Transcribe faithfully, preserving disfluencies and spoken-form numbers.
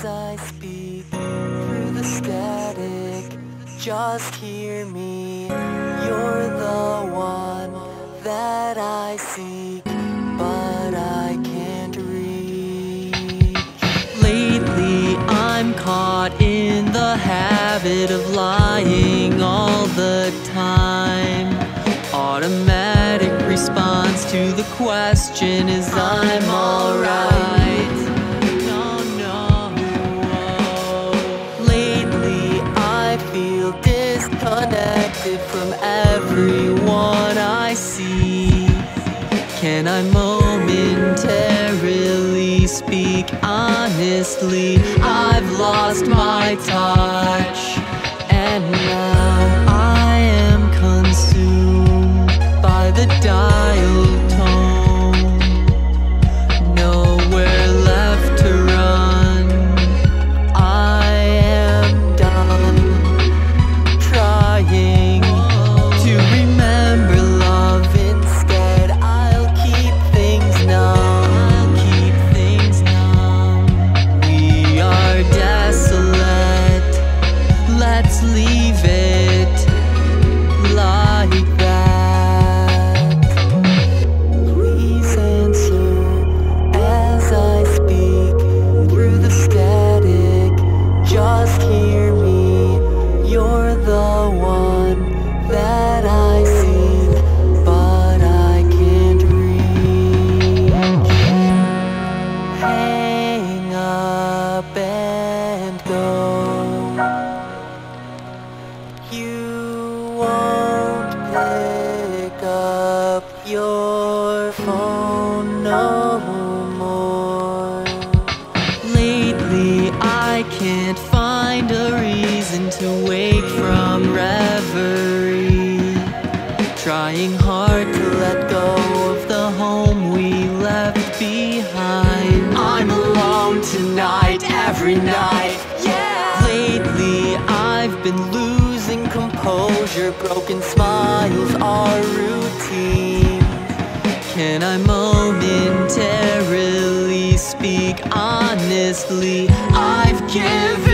As I speak through the static, just hear me. You're the one that I seek, but I can't reach. Lately I'm caught in the habit of lying all the time. Automatic response to the question is I'm alright. No, no. Lately I feel disconnected from everyone I see. Can I momentarily speak honestly? I've lost my touch, and now I am consumed by the dial tone. Nowhere left to run. I am done trying to remember love. Instead, I'll keep things numb. I'll keep things numb. We are desolate. Let's leave it like that. Please answer as I speak through the static. Just hear me. You're the one that I seek, but I can't reach. Hang up and go. You won't pick up your phone no more. Lately I can't find a reason to wake from reverie. Trying hard to let go of the home we left behind. I'm alone tonight, every night, yeah. Lately I've been losing composure. Broken smiles are routine. Can I momentarily speak honestly? I've given